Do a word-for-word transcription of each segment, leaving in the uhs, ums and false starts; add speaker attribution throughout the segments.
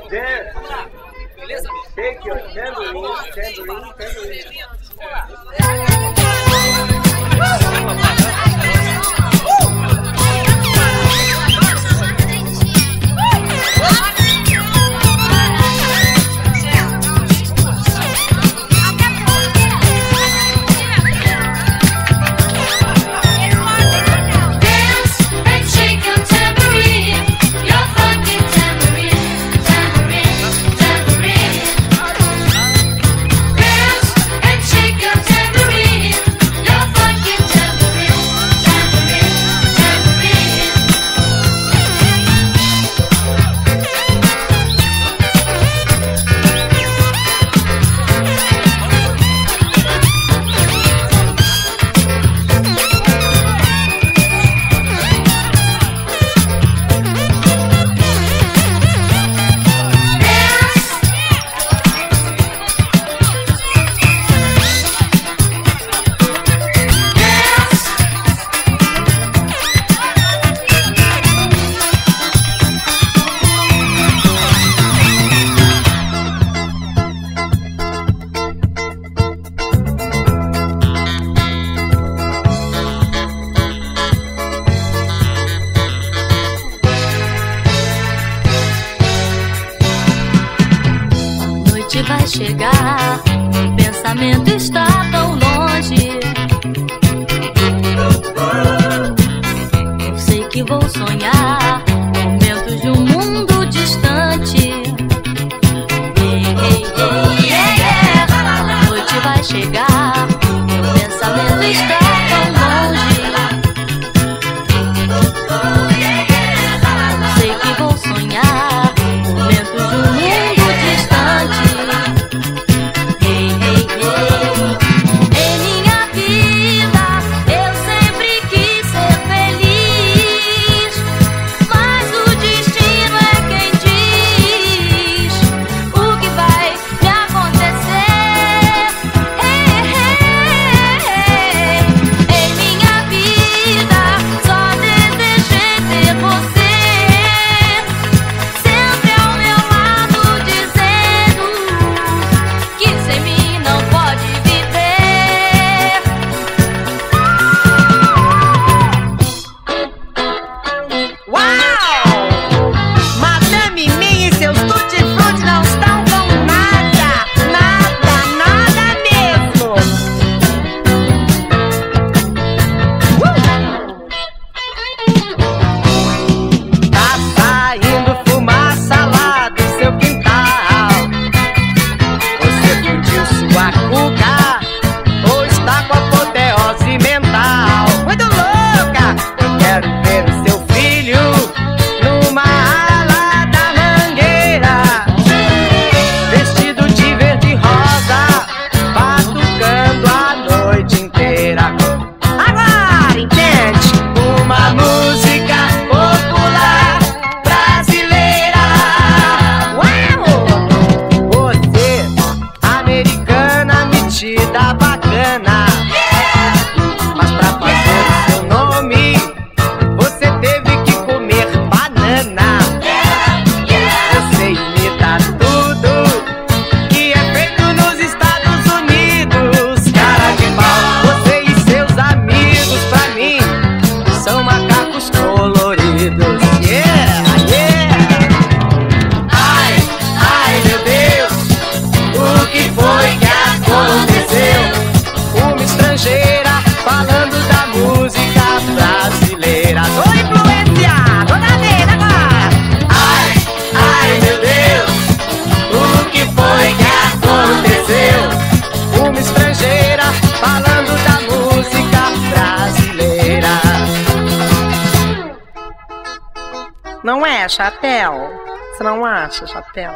Speaker 1: Dance. Take your tambourine, tambourine, tambourine.
Speaker 2: Vai chegar, o pensamento está tão longe. Eu sei que vou sonhar momentos de um mundo distante. Hey, hey, hey, yeah, yeah. A noite vai chegar, o pensamento está tão longe. Eu sei que vou sonhar momentos de um mundo distante.
Speaker 3: Não é, Chapéu? Você não acha, Chapéu?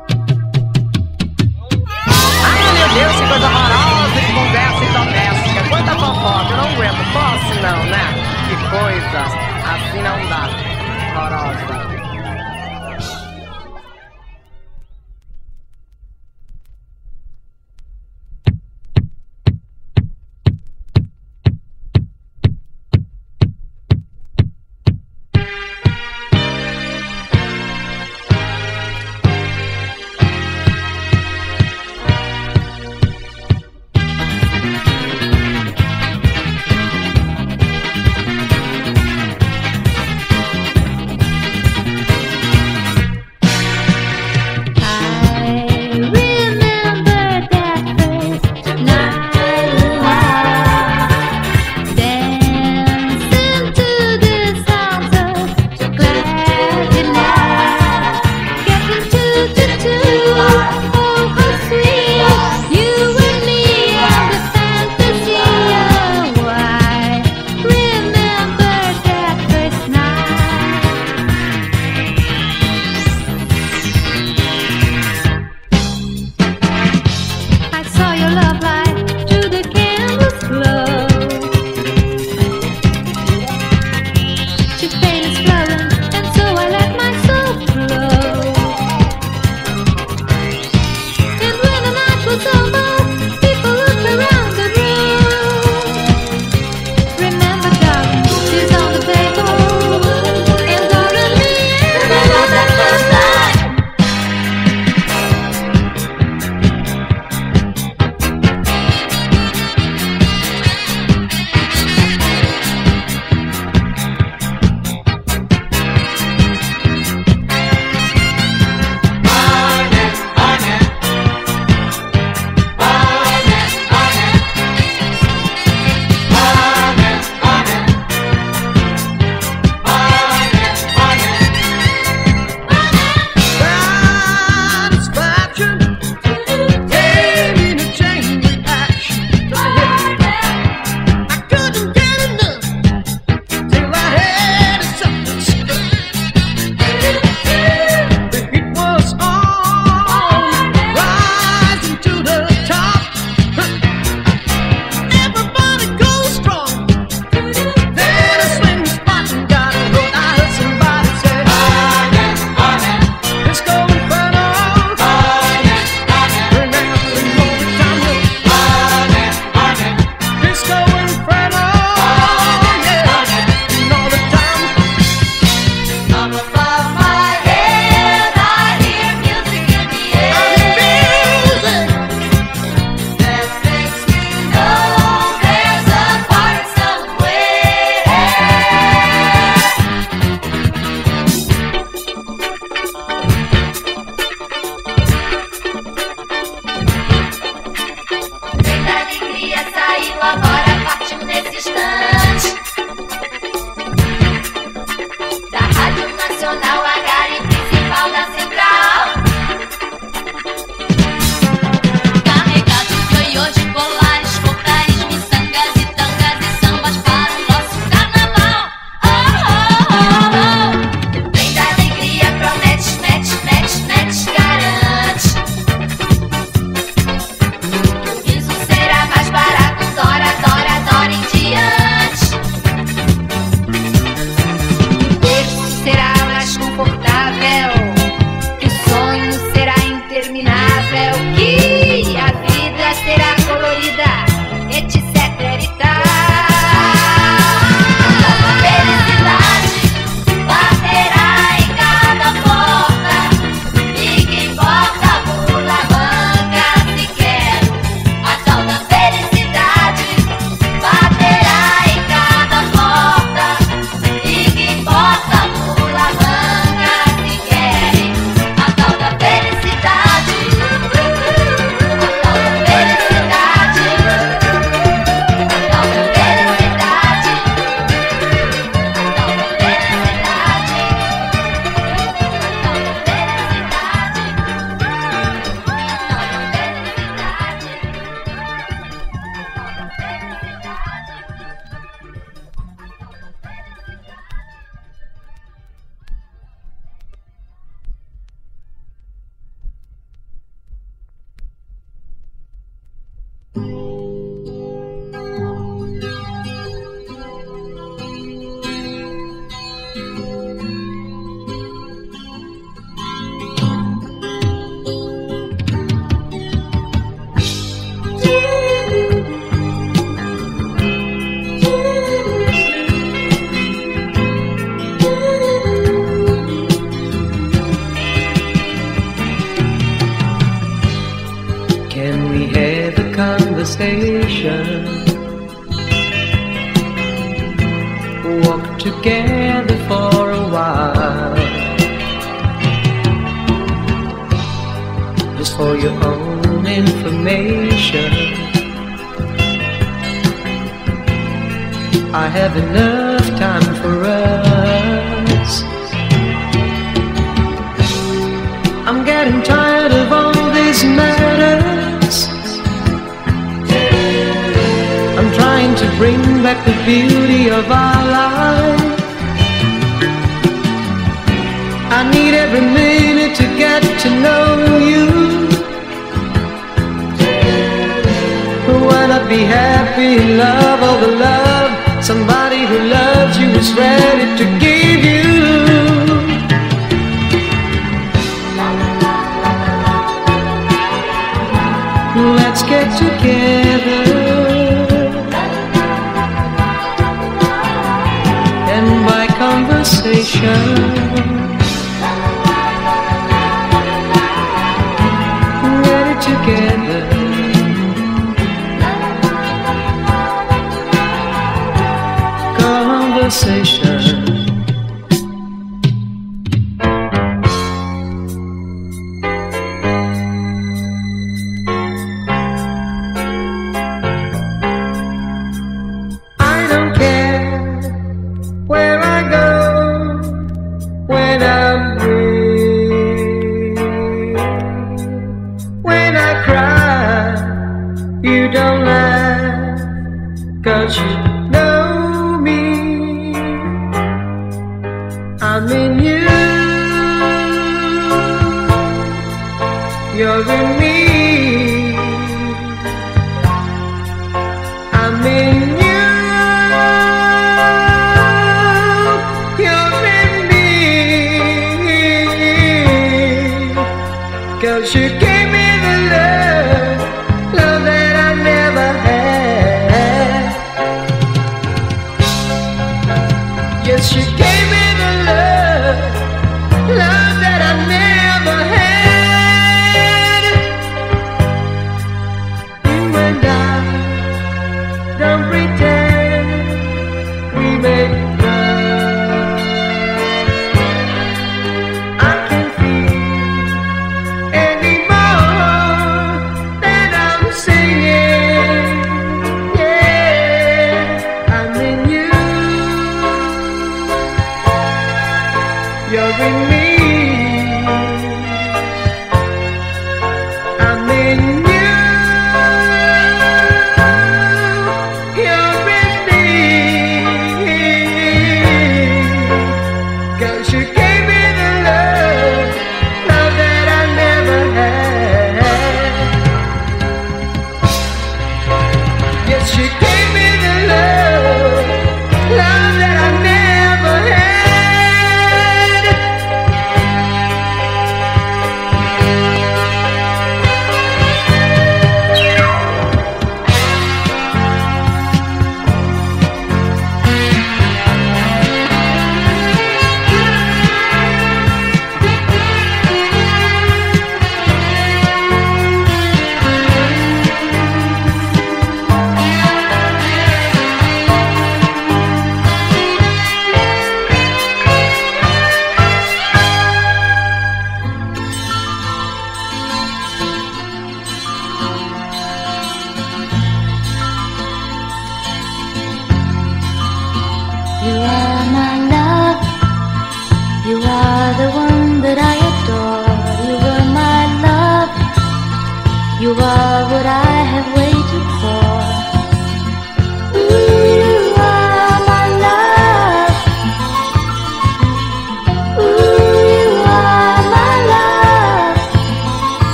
Speaker 3: Ai, meu Deus, que coisa horrorosa de conversa e doméstica. Quanta fofoca, eu não aguento. Posso não, né? Que coisa. Assim não dá. Horrorosa. conversation. Walk together for a while, just for your own information. I have enough time for us. I'm getting tired of all these matters. I'm trying to bring back the beauty of our life. I need every minute to get to know you. Wanna be happy in love, all the love somebody who loves you is ready to give you. Let's get together and by conversation get it together. Conversation.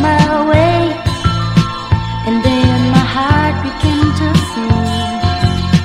Speaker 2: And then my heart began to sing.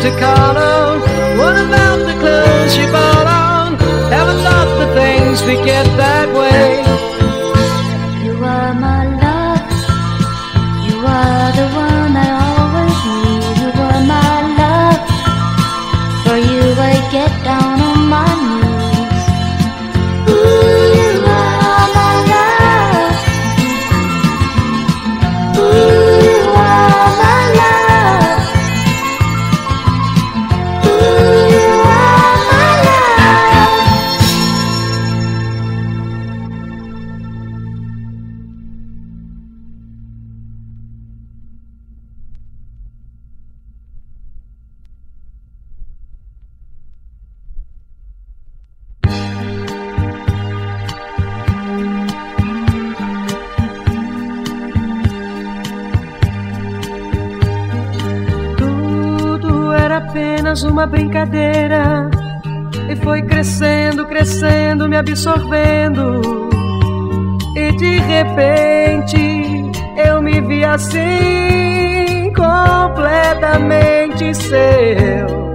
Speaker 3: to call on. What about the clothes she bought on? Ever thought the things we get that way?
Speaker 2: You are my love, you are the one I always need. You are my love, for you I get down on my knees. Ooh, you are my love. Ooh, you are my love. Ooh, you are my love.
Speaker 3: Tudo era apenas uma brincadeira e foi crescendo, crescendo, me absorvendo. E de repente eu me vi assim, completamente seu.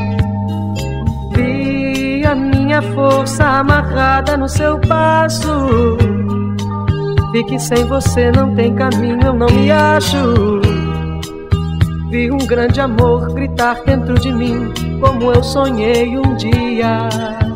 Speaker 3: Vi a minha força amarrada no seu passo. Vi que sem você não tem caminho, eu não me acho. Vi um grande amor gritar dentro de mim, como eu sonhei um dia.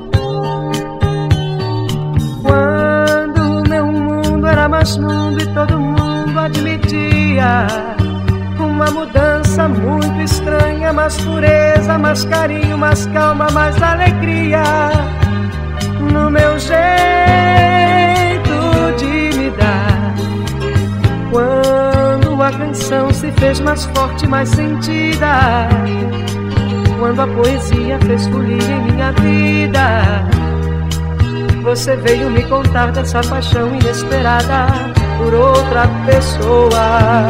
Speaker 3: Quando meu mundo era mais mundo e todo mundo admitia uma mudança muito estranha, mais pureza, mais carinho, mais calma, mais alegria no meu jeito de me dar. Quando a canção se fez mais forte, mais sentida, quando a poesia fez folia em minha vida, você veio me contar dessa paixão inesperada por outra pessoa.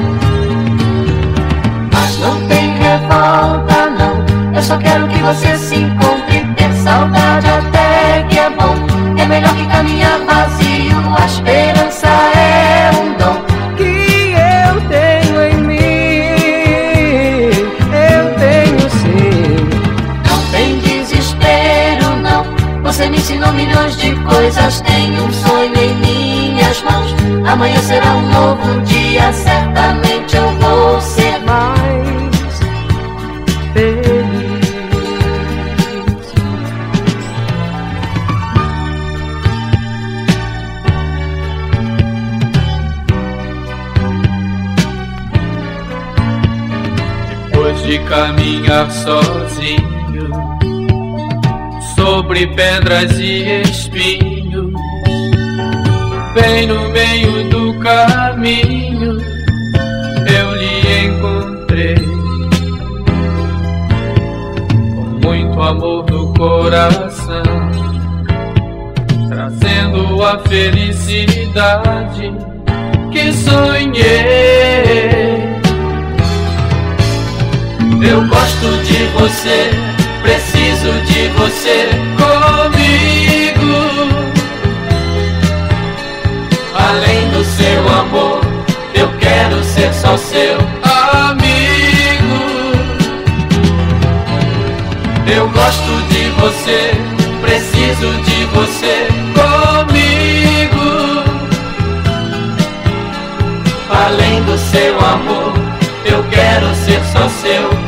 Speaker 2: Mas não tem revolta, não. Eu só quero que você se encontre. Ter saudade até que é bom. É melhor que caminhar vazio. A esperança é um dom
Speaker 3: Que eu tenho em mim, eu tenho sim.
Speaker 2: Não tem desespero, não. Você me ensinou milhões de coisas. Tenho um sonho em minhas mãos. Amanhã será um novo dia. Certamente eu vou ser
Speaker 3: mais feliz.
Speaker 4: Depois de caminhar sozinho sobre pedras e espinhos, bem no meio do caminho eu lhe encontrei, com muito amor no coração, trazendo a felicidade que sonhei. Eu gosto de você, preciso de você comigo. Além do seu amor, eu quero ser só seu amigo. Eu gosto de você, preciso de você comigo. Além do seu amor, eu quero ser só seu amigo.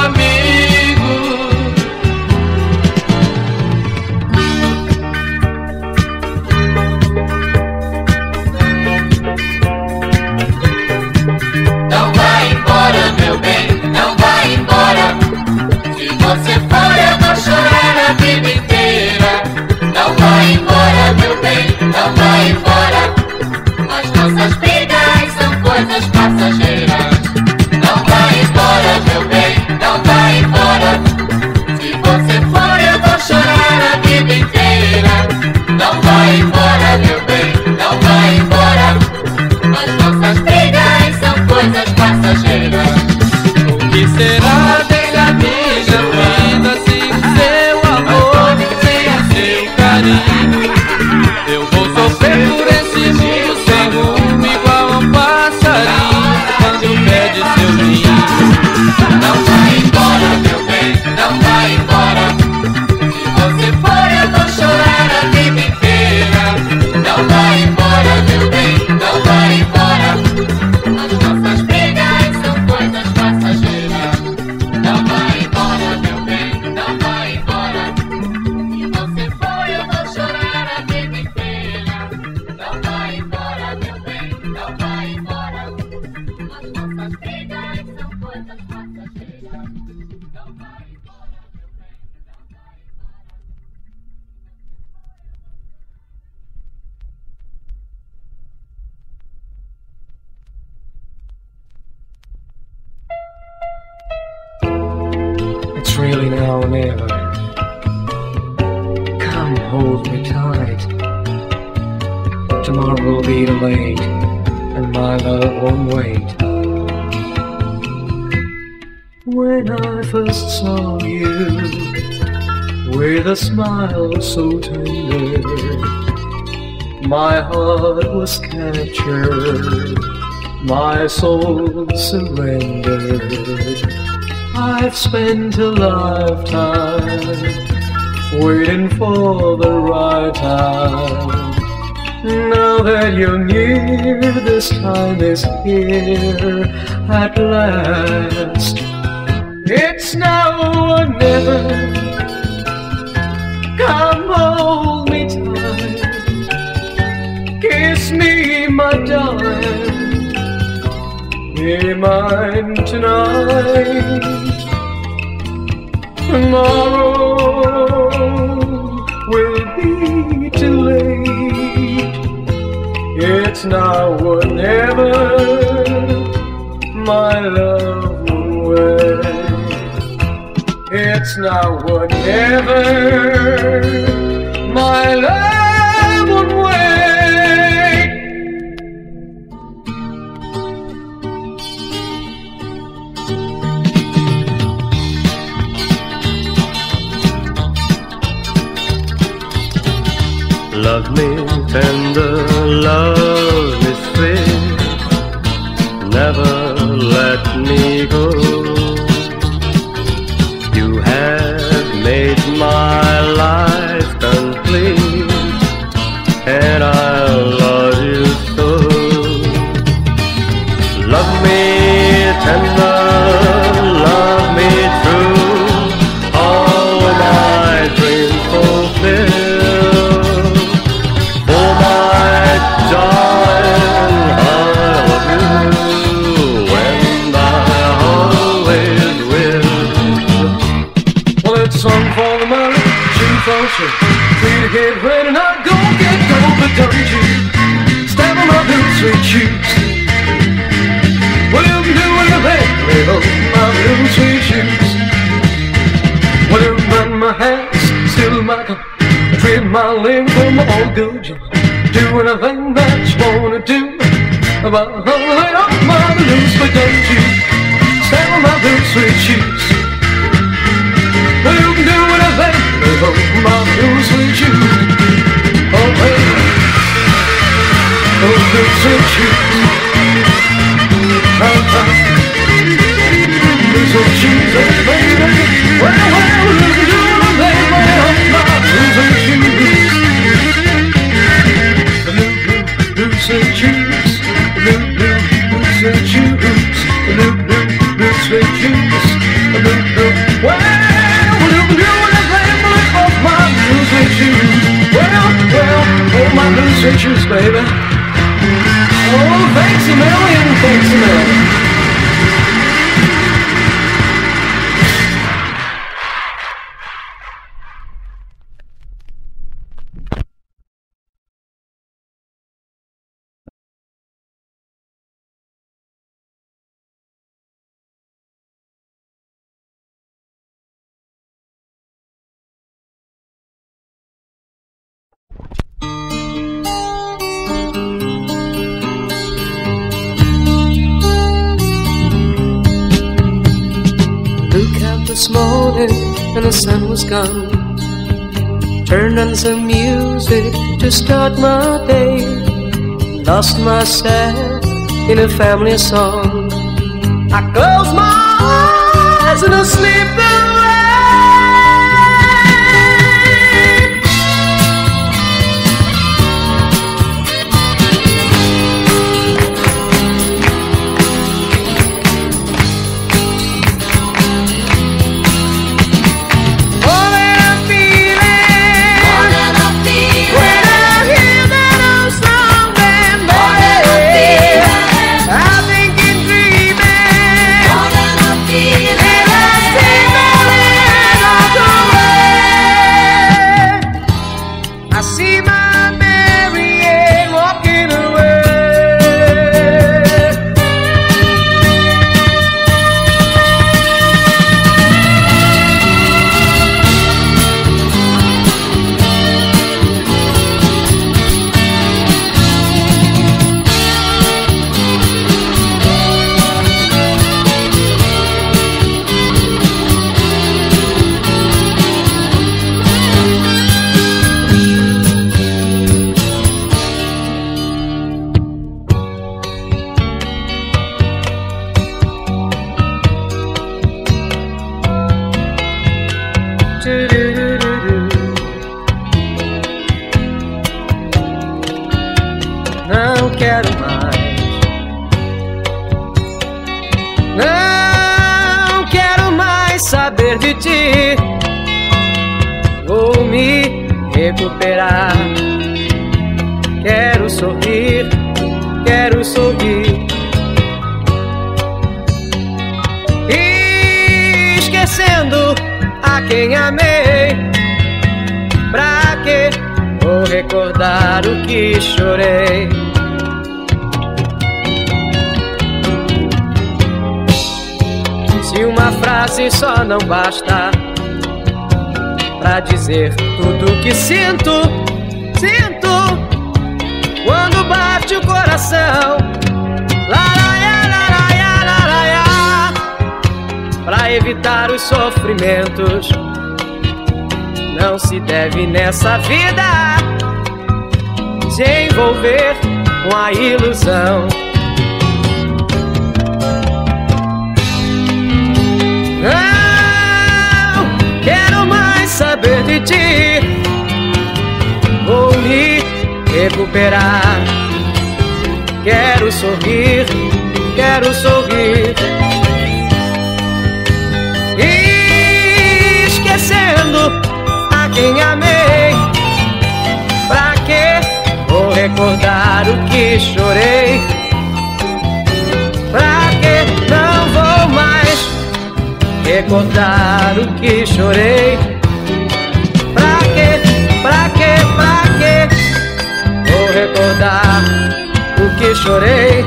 Speaker 2: Não vai embora, meu bem, não vai embora. Se você for, eu vou chorar a vida inteira. Não vai embora, meu bem, não vai embora. As nossas brigas são coisas passageiras. Não vai embora, meu bem, não vai embora. Se você for, eu vou chorar a vida inteira. Não vai embora, meu bem, não vai embora. As nossas brigas são coisas passageiras.
Speaker 4: O que será dessa minha vida sem o seu amor, sem o seu carinho? Eu vou sofrer por esse mundo sem rumo, igual a um passarinho quando perde seu ninho.
Speaker 2: Não vai embora,
Speaker 3: It's really now or never. Come hold me tight. Tomorrow will be too late, and my love won't wait. When I first saw you, with a smile so tender, my heart was captured, my soul surrendered. I've spent a lifetime waiting for the right time. Now that you're near, this time is here at last. It's now or never. Come hold me tight, kiss me, my darling, be mine tonight. Tomorrow will be too late. It's now or never. My love will wait. It's now or never. My love will wait.
Speaker 5: Love me tender, love me sweet, never let me go. You have made my life complete, and I love you so. Love me tender, love me true, all my dreams fulfill.
Speaker 3: Free to get ready, now go get go, but don't you step on my blue sweet shoes. Well, you can do anything, lay hold my blue sweet shoes. Well, you run my hands, still my cup, treat my limb for my old good job. Do anything that you wanna do, but lay off my blues, but don't you step on my blue sweet shoes. Well, you can do anything, lay hold my blue sweet shoes. Oh, baby, those blue sweet shoes. Oh, oh, blue sweet shoes, oh, baby. Well, well, you can do anything, lay hold my blue sweet shoes. Blue, blue, blue sweet shoes. Blue, blue, blue sweet shoes. Blue, blue, blue sweet shoes. Blue, blue, well, you can do anything, lay hold my blue sweet shoes. Well, well, hold my blue sweet shoes, baby. Oh, thanks a million, thanks a million. This morning and the sun was gone, turned on some music to start my day, lost myself in a family song. I close my eyes and I sleep away.
Speaker 2: More than a
Speaker 3: saber de ti. Vou me recuperar. Quero sorrir, quero sorrir. Esquecendo a quem amei. Pra quê? Vou recordar o que chorei. Se uma frase só não basta pra dizer tudo o que sinto, sinto quando bate o coração. Laraia, laraia, laraia. Pra evitar os sofrimentos, não se deve nessa vida se envolver com a ilusão. Não quero mais saber de ti. Vou me recuperar. Quero sorrir, quero sorrir. Esquecendo a quem amei. Pra quê? Vou recordar o que chorei. Pra quê? Não vou mais recordar o que chorei. Pra quê? Pra quê? Pra quê? Vou recordar o que chorei.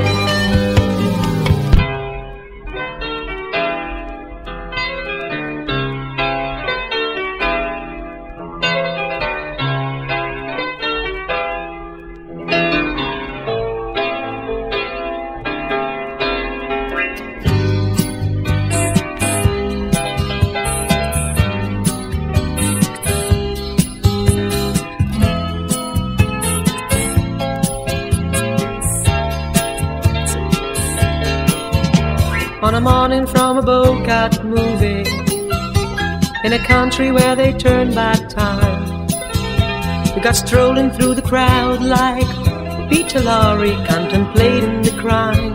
Speaker 3: On a morning from a Bogart movie, in a country where they turn back time, we got strolling through the crowd like Peter Lorre contemplating the crime.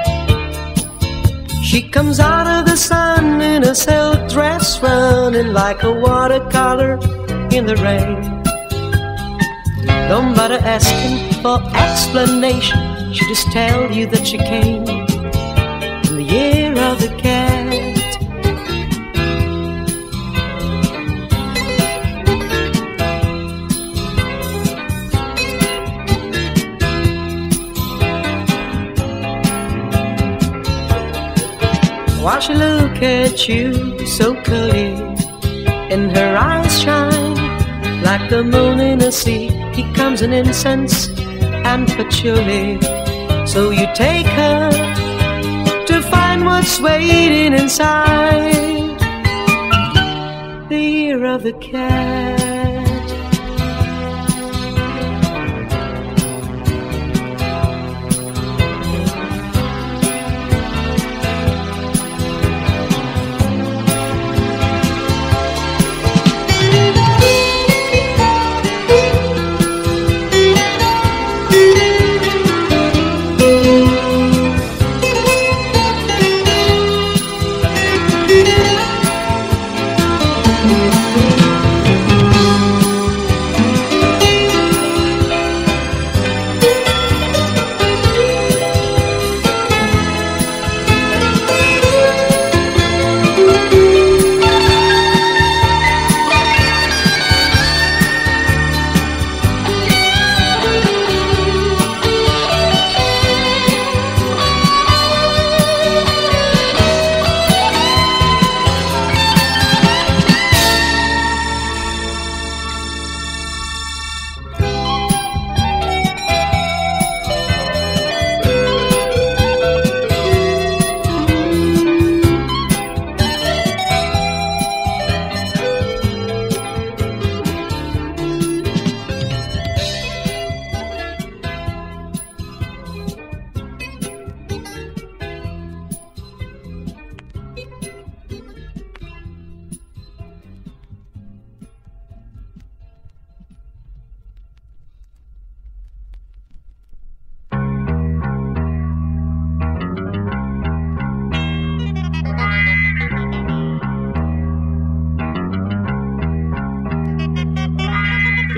Speaker 3: She comes out of the sun in a silk dress, running like a watercolor in the rain. Don't bother asking for explanation, she just tell you that she came in the year of the cat. While she look at you so coolly, and her eyes shine like the moon in a sea. He comes in incense and patchouli, so you take her to find what's waiting inside the ear of the cat.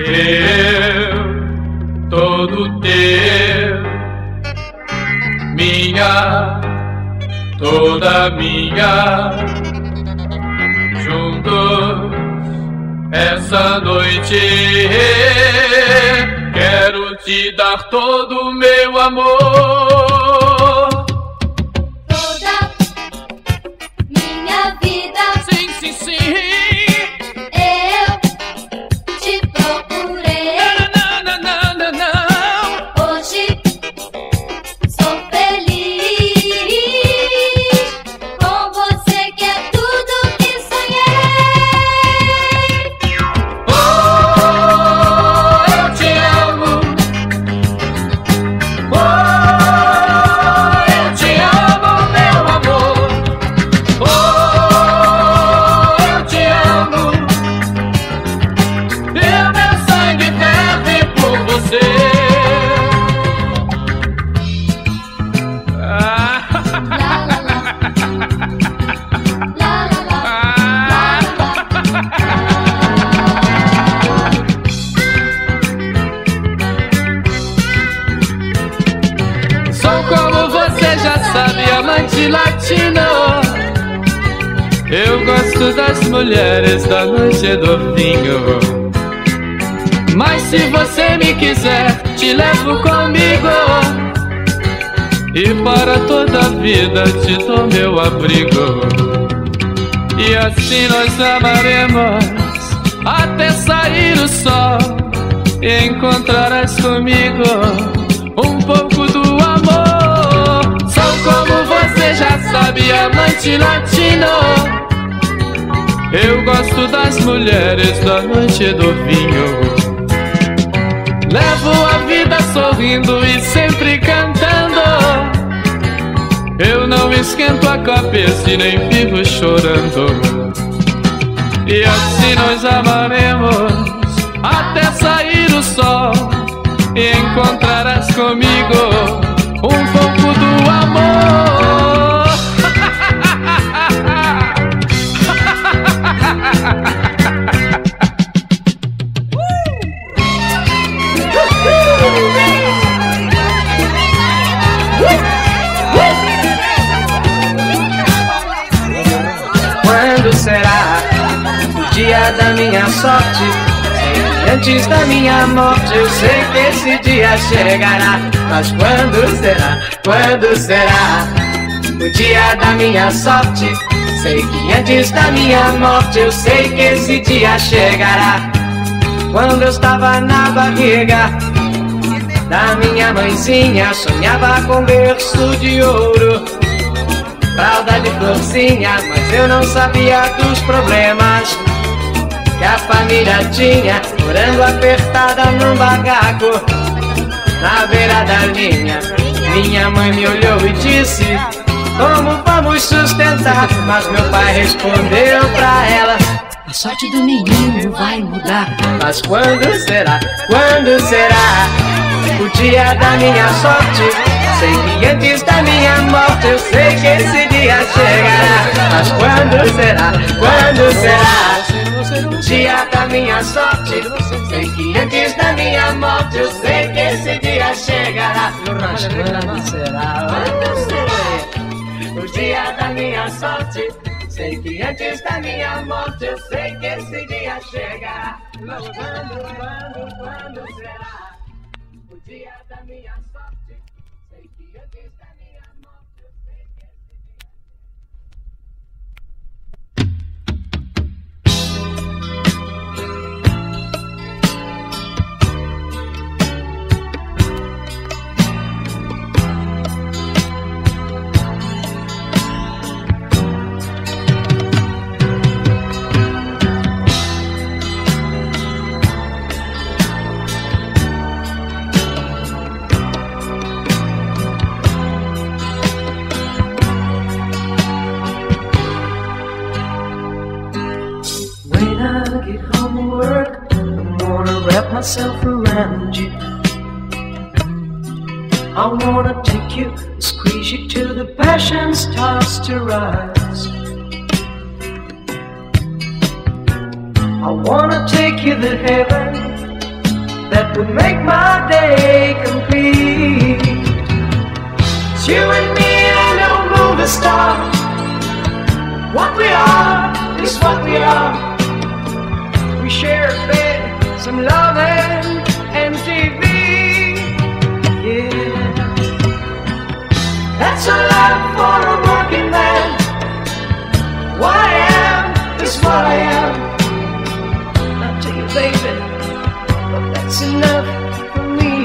Speaker 4: Eu, todo teu, minha, toda minha, juntos essa noite quero te dar todo o meu amor.
Speaker 2: Toda minha vida.
Speaker 4: Sim, sim, sim.
Speaker 2: Eu te procurei.
Speaker 4: Não, não, não, não, não.
Speaker 2: Hoje sou feliz com você, que é tudo que sonhei.
Speaker 4: Oh, eu te amo. Oh, eu te amo, meu amor. Oh, eu te amo. E meu sangue ferve por você. Ah.
Speaker 2: La la la. La la la. La la
Speaker 4: Sou como você já sabe, amante latino. Eu gosto das mulheres da noite do vinho. Mas se você me quiser, te levo comigo. E para toda a vida te dou meu abrigo. E assim nós amaremos até sair o sol. E encontrarás comigo um pouco do amor. Sou como você já sabe, amante latino. Eu gosto das mulheres da noite do vinho. Levo a vida sorrindo e sempre cantando. Eu não esquento a cabeça e nem vivo chorando. E assim nós amaremos até sair o sol. E encontrarás comigo um pouco do amor.
Speaker 3: Quando será o dia da minha sorte? Antes da minha morte eu sei que esse dia chegará. Mas quando será, quando será o dia da minha sorte? Sei que antes da minha morte eu sei que esse dia chegará. Quando eu estava na barriga da minha mãezinha, sonhava com berço de ouro, fralda de florzinha, mas eu não sabia dos problemas que a família tinha, morando apertada num barraco na beira da linha. Minha mãe me olhou e disse: como vamos sustentar? Mas meu pai respondeu pra ela: a sorte do menino vai mudar. Mas quando será, quando será o dia da minha sorte? Sei que antes da minha morte eu sei que esse dia chegará. Mas quando será, quando será o dia da minha sorte? Sei que antes da minha morte eu sei que esse dia chegará. Mas quando será, quando será o dia da minha sorte? Sei que antes da minha morte eu sei que esse dia chegará. Mas quando, quando, quando será o dia da minha sorte? Sei que antes da minha morte eu sei que esse myself around you. I wanna take you, squeeze you till the passion starts to rise. I wanna take you to heaven, that would make my day complete. It's you and me and no movie star. What we are is what we are. We share a bed, some loving, and T V. Yeah, that's a lot for a working man. What I am is what I am. I'll tell you, baby, but that's enough for me.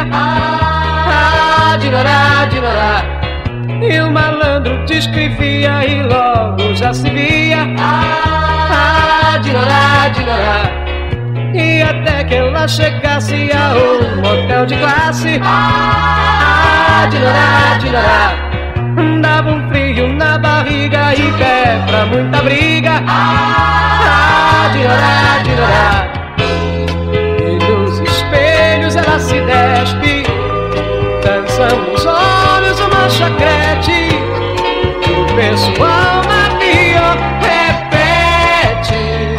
Speaker 3: ah, dirará, dirará. E o malandro descrevia e logo já se via, ah, dirará, dirará. E até que ela chegasse a um motel de classe, ah, dirará, dirará. Dava um frio na barriga e pé pra muita briga, ah, dirará, dirará. E nos espelhos ela se despe, dançando os olhos uma chacrete. O pessoal na via repete,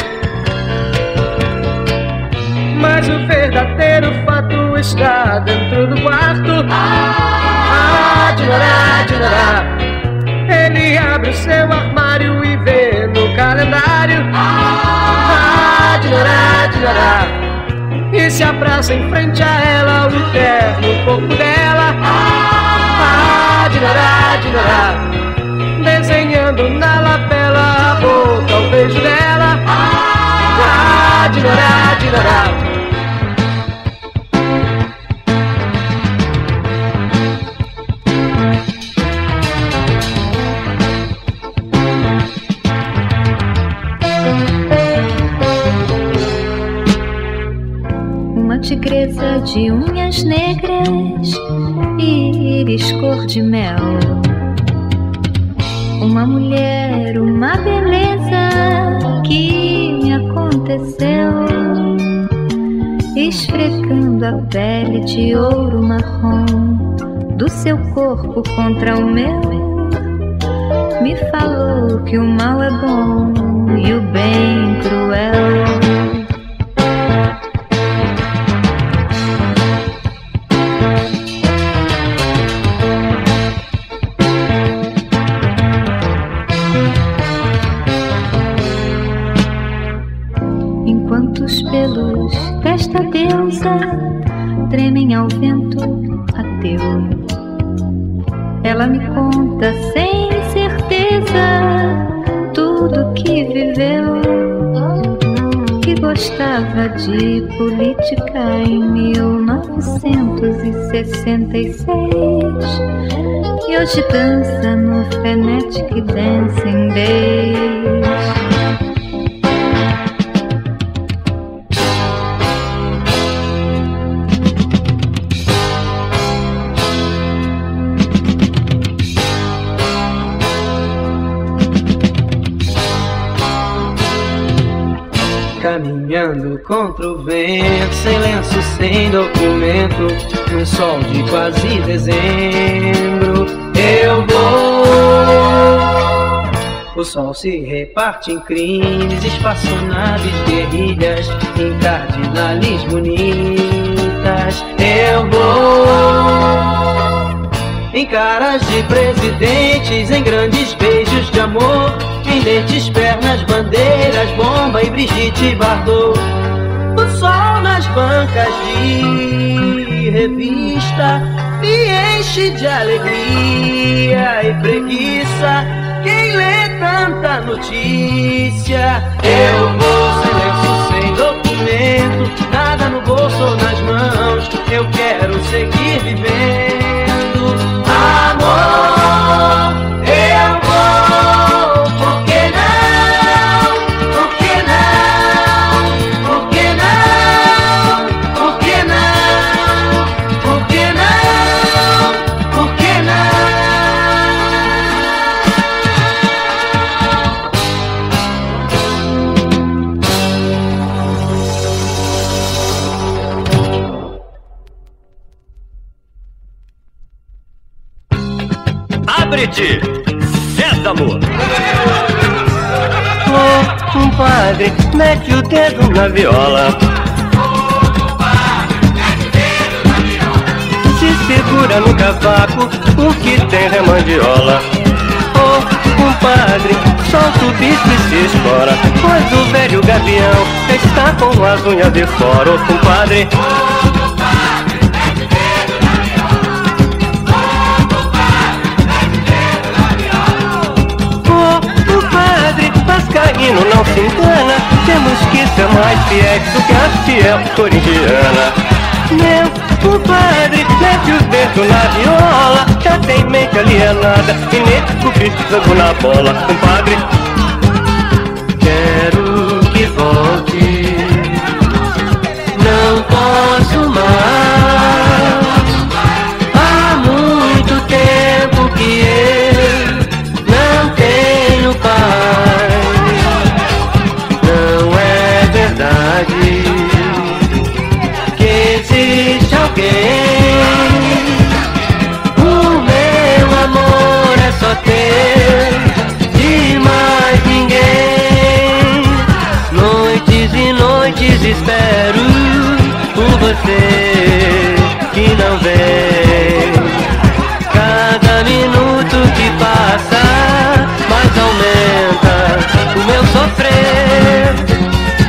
Speaker 3: mas o verdadeiro fato está dentro do quarto, ah, dirará, dirará. Ele abre o seu armário e vê no calendário, ah, dirará, dirará. E se abraça em frente a ela, o terno corpo dela, ah, dirará, dirará. Desenhando na lapela a boca, o beijo dela, ah, dirará, dirará.
Speaker 2: Uma tigresa de unhas negras e íris cor de mel. Uma mulher, uma beleza que me aconteceu, esfregando a pele de ouro marrom do seu corpo contra o meu, me falou que o mal é bom e o bem cruel. Os pelos desta deusa tremem ao vento ateu. Ela me conta sem certeza tudo que viveu, que gostava de política em mil novecentos e sessenta e seis e hoje dança no Frenetic Dancing Days.
Speaker 3: Caminhando contra o vento, sem lenço, sem documento, num sol de quase dezembro, eu vou. O sol se reparte em crimes, espaçonaves, guerrilhas, em cardinales bonitas, eu vou. Em caras de presidentes, em grandes beijos de amor, em dentes, pernas, bandeiras, bomba e Brigitte Bardot. O sol nas bancas de revista me enche de alegria e preguiça. Quem lê tanta notícia? Eu vou sem lenço, sem documento, nada no bolso ou nas mãos. Eu quero seguir vivendo. Amor, eu vou. Por que não? Por que não? Por que não? Por que não? Por que não? Por que
Speaker 5: Abre-te, Sésamo!
Speaker 3: Oh, compadre, mete o dedo na viola. Se segura no cavaco, porque tem remandiola. Oh, compadre, solta o bicho e se espora, pois o velho gavião está com as unhas de fora. Oh, compadre, Vascaíno não se engana, temos que ser mais fiéis do que a fiel corintiana. Meu Compadre, mete os dedos na viola, já tem mente alienada e nem descobri jogo na bola. Compadre, quero que volte, não posso mais. Há muito tempo que eu não tenho paz. Não é verdade que existe alguém. O meu amor é só teu e mais ninguém. Noites e noites espero por você que não vem. Cada minuto que passa mais aumenta o meu sofrer.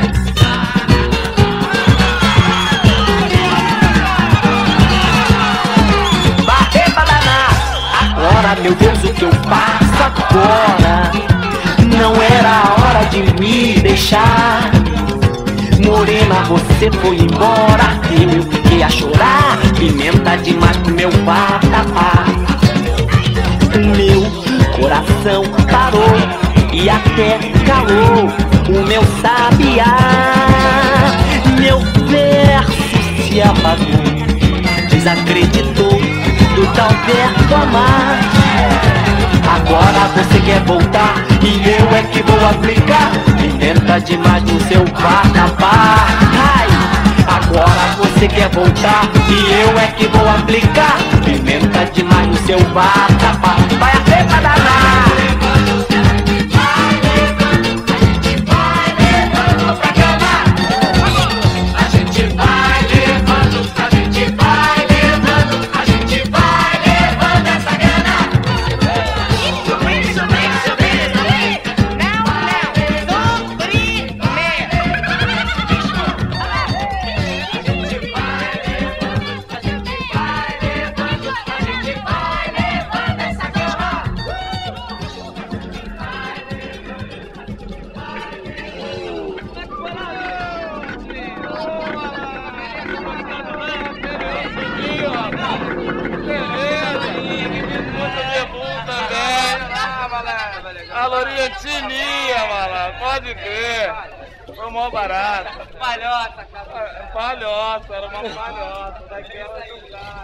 Speaker 3: Meu Deus, o que eu faço agora? Não era a hora de me deixar. Morena, você foi embora e eu fiquei a chorar. Pimenta demais pro meu vatapá. Meu coração parou e até calou o meu sabiá. Meu verso se apagou, desacreditou do tal verbo amar. Agora você quer voltar e eu é que vou aplicar pimenta demais no seu vatapá. Ai, agora você quer voltar e eu é que vou aplicar pimenta demais no seu vatapá. Vai a treta danar.
Speaker 4: A lourinha tininha, malandro, pode crer. Foi mó barato.
Speaker 1: Palhota, cara.
Speaker 4: Palhota, era uma palhota. Daquela jogada.